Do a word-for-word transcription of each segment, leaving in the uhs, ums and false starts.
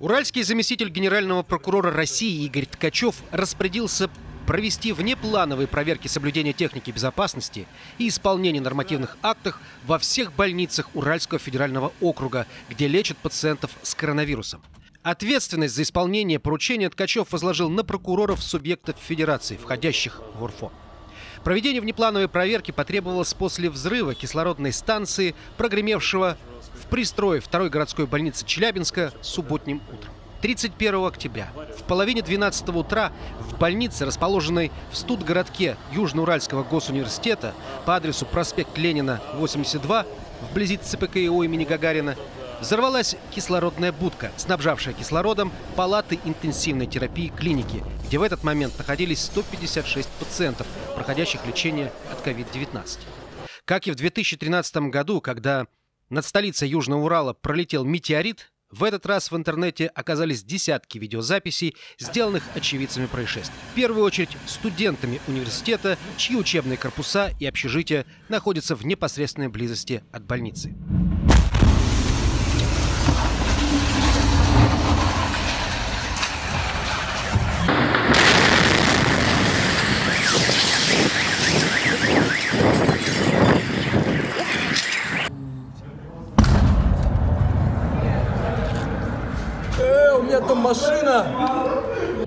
Уральский заместитель генерального прокурора России Игорь Ткачев распорядился провести внеплановые проверки соблюдения техники безопасности и исполнения нормативных актов во всех больницах Уральского федерального округа, где лечат пациентов с коронавирусом. Ответственность за исполнение поручения Ткачев возложил на прокуроров субъектов Федерации, входящих в УРФО. Проведение внеплановой проверки потребовалось после взрыва кислородной станции, прогремевшего в пристрое второй городской больницы Челябинска субботним утром. тридцать первого октября в половине двенадцатого утра в больнице, расположенной в студгородке Южноуральского госуниверситета по адресу проспект Ленина, восемьдесят два, вблизи ЦПКИО имени Гагарина, взорвалась кислородная будка, снабжавшая кислородом палаты интенсивной терапии клиники, где в этот момент находились сто пятьдесят шесть пациентов, проходящих лечение от ковид девятнадцать. Как и в две тысячи тринадцатом году, когда над столицей Южного Урала пролетел метеорит, в этот раз в интернете оказались десятки видеозаписей, сделанных очевидцами происшествия. В первую очередь студентами университета, чьи учебные корпуса и общежития находятся в непосредственной близости от больницы. Э, у меня там машина!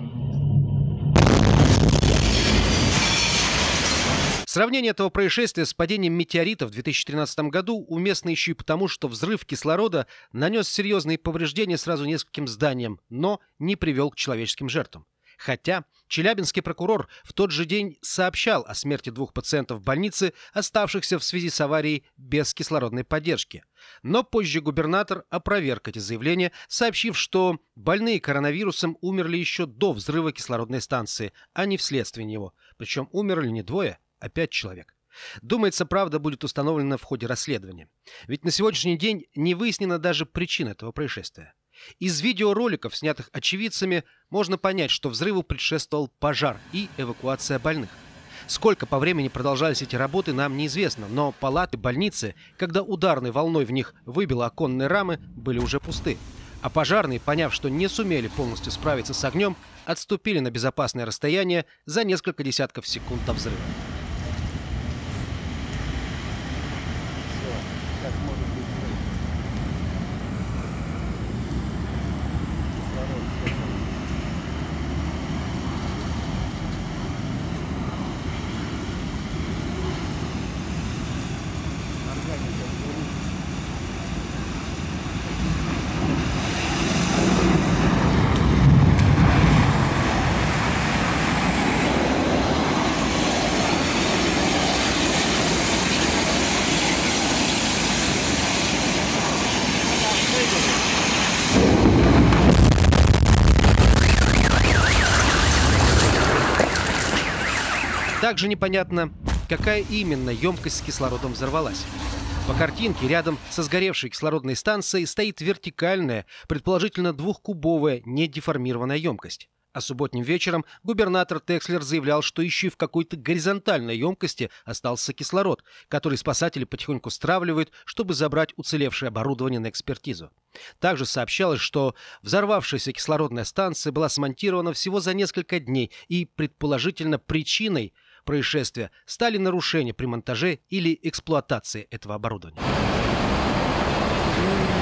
Сравнение этого происшествия с падением метеорита в две тысячи тринадцатом году уместно еще и потому, что взрыв кислорода нанес серьезные повреждения сразу нескольким зданиям, но не привел к человеческим жертвам. Хотя челябинский прокурор в тот же день сообщал о смерти двух пациентов в больнице, оставшихся в связи с аварией без кислородной поддержки. Но позже губернатор опроверг эти заявления, сообщив, что больные коронавирусом умерли еще до взрыва кислородной станции, а не вследствие него. Причем умерли не двое, а пять человек. Думается, правда будет установлена в ходе расследования. Ведь на сегодняшний день не выяснена даже причина этого происшествия. Из видеороликов, снятых очевидцами, можно понять, что взрыву предшествовал пожар и эвакуация больных. Сколько по времени продолжались эти работы, нам неизвестно, но палаты больницы, когда ударной волной в них выбило оконные рамы, были уже пусты. А пожарные, поняв, что не сумели полностью справиться с огнем, отступили на безопасное расстояние за несколько десятков секунд до взрыва. Также непонятно, какая именно емкость с кислородом взорвалась. По картинке рядом со сгоревшей кислородной станцией стоит вертикальная, предположительно двухкубовая, недеформированная емкость. А субботним вечером губернатор Текслер заявлял, что еще и в какой-то горизонтальной емкости остался кислород, который спасатели потихоньку стравливают, чтобы забрать уцелевшее оборудование на экспертизу. Также сообщалось, что взорвавшаяся кислородная станция была смонтирована всего за несколько дней, и предположительно причиной происшествия стали нарушения при монтаже или эксплуатации этого оборудования.